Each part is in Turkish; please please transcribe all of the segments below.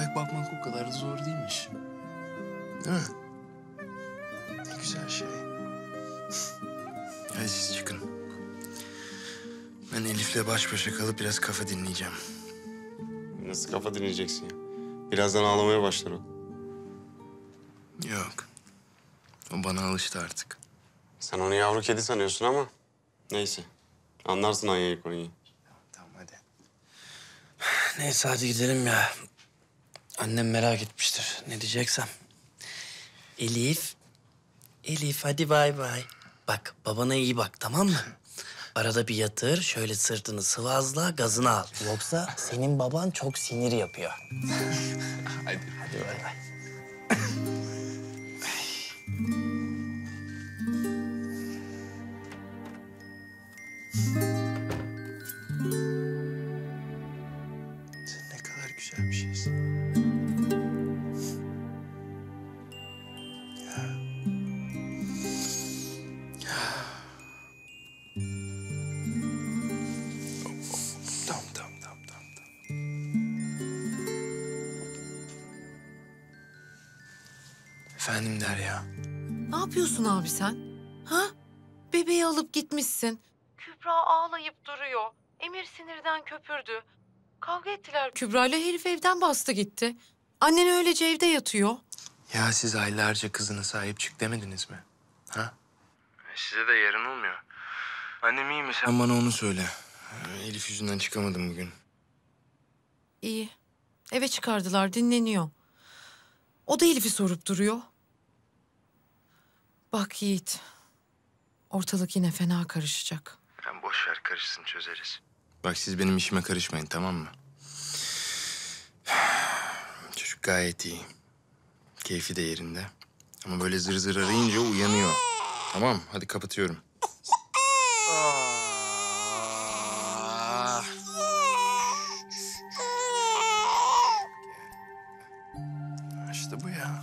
Ayak bakmak o kadar da zor değilmiş. Değil mi? Ne güzel şey. Hadi siz çıkın. Ben Elif'le baş başa kalıp biraz kafa dinleyeceğim. Nasıl kafa dinleyeceksin ya? Birazdan ağlamaya başlar o. Yok. O bana alıştı artık. Sen onu yavru kedi sanıyorsun ama neyse. Anlarsın Anya'yı Konya'yı. Tamam hadi. Neyse hadi gidelim ya. Annem merak etmiştir. Ne diyeceksem. Elif. Elif hadi bay bay. Bak babana iyi bak tamam mı? Arada bir yatır, şöyle sırtını sıvazla, gazını al. Yoksa senin baban çok sinir yapıyor. Hadi. Hadi bay bay. Sen ne kadar güzel bir şeysin. Tamam. Efendim Derya. Ne yapıyorsun abi sen? Ha? Bebeği alıp gitmişsin. Kübra ağlayıp duruyor. Emir sinirden köpürdü. Kavga ettiler Kübra ile, herif evden bastı gitti. Annen öylece evde yatıyor. Ya siz aylarca kızına sahip çık demediniz mi? Ha? Size de yarın olmuyor. Annem iyi mi? Sen bana onu söyle. Elif yüzünden çıkamadım bugün. İyi. Eve çıkardılar, dinleniyor. O da Elif'i sorup duruyor. Bak Yiğit, ortalık yine fena karışacak. Yani boş ver karışsın çözeriz. Bak siz benim işime karışmayın tamam mı? Çocuk gayet iyi. Keyfi de yerinde. Ama böyle zır zır arayınca uyanıyor. Tamam hadi kapatıyorum. İşte bu ya.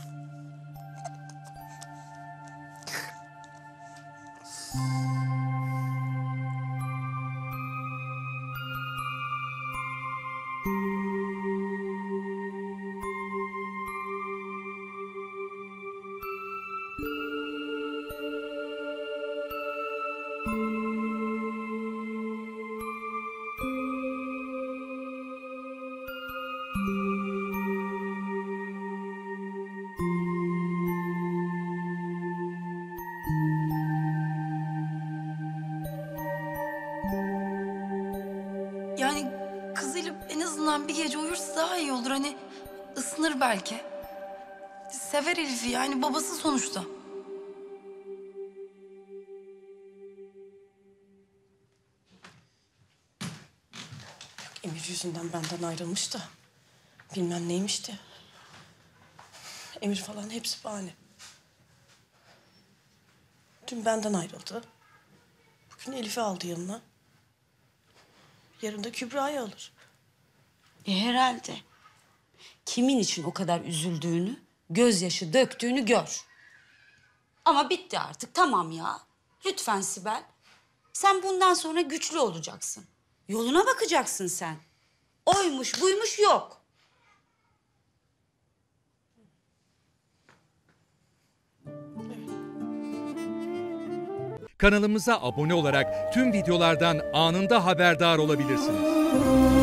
Yani kızıyla en azından bir gece uyursa daha iyi olur. Hani ısınır belki. Sever Elif'i yani babası sonuçta. Emir yüzünden benden ayrılmış da bilmem neymişti. Emir falan hepsi bahane. Dün benden ayrıldı. Bugün Elif'i aldı yanına. Yarın da Kübra'yı alır. Herhalde. Kimin için o kadar üzüldüğünü, gözyaşı döktüğünü gör. Ama bitti artık, tamam ya. Lütfen Sibel. Sen bundan sonra güçlü olacaksın. Yoluna bakacaksın sen. Oymuş buymuş yok. Kanalımıza abone olarak tüm videolardan anında haberdar olabilirsiniz.